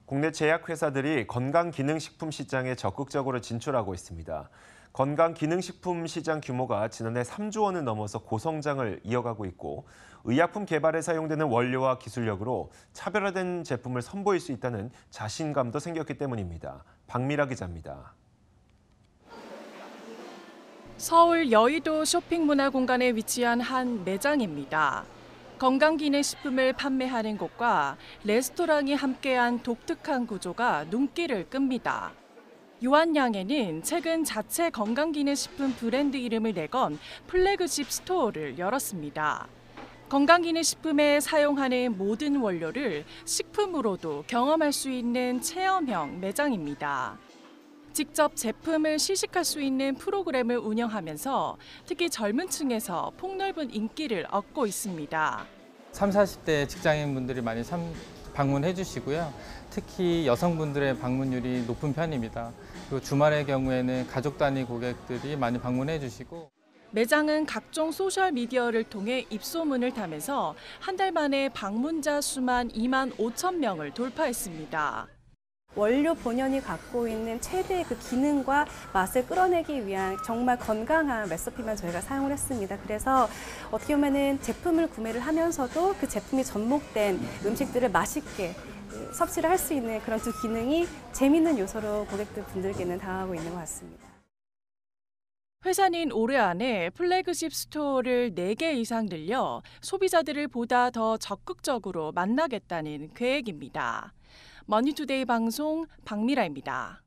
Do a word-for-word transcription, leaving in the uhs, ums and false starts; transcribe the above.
국내 제약회사들이 건강기능식품 시장에 적극적으로 진출하고 있습니다. 건강기능식품 시장 규모가 지난해 삼조 원을 넘어서 고성장을 이어가고 있고 의약품 개발에 사용되는 원료와 기술력으로 차별화된 제품을 선보일 수 있다는 자신감도 생겼기 때문입니다. 박미라 기자입니다. 서울 여의도 쇼핑문화공간에 위치한 한 매장입니다. 건강기능식품을 판매하는 곳과 레스토랑이 함께한 독특한 구조가 눈길을 끕니다. 유한양에는 최근 자체 건강기능식품 브랜드 이름을 내건 플래그십 스토어를 열었습니다. 건강기능식품에 사용하는 모든 원료를 식품으로도 경험할 수 있는 체험형 매장입니다. 직접 제품을 시식할 수 있는 프로그램을 운영하면서 특히 젊은 층에서 폭넓은 인기를 얻고 있습니다. 삼십, 사십 대 직장인분들이 많이 참 방문해 주시고요. 특히 여성분들의 방문율이 높은 편입니다. 그리고 주말의 경우에는 가족 단위 고객들이 많이 방문해 주시고 매장은 각종 소셜미디어를 통해 입소문을 타면서 한 달 만에 방문자 수만 이만 오천 명을 돌파했습니다. 원료 본연이 갖고 있는 최대의 그 기능과 맛을 끌어내기 위한 정말 건강한 레시피만 저희가 사용을 했습니다. 그래서 어떻게 보면은 제품을 구매를 하면서도 그 제품이 접목된 음식들을 맛있게 섭취를 할 수 있는 그런 두 기능이 재미있는 요소로 고객들 분들께는 다가가고 있는 것 같습니다. 회사는 올해 안에 플래그십 스토어를 네 개 이상 늘려 소비자들을 보다 더 적극적으로 만나겠다는 계획입니다. 머니투데이 방송 박미라입니다.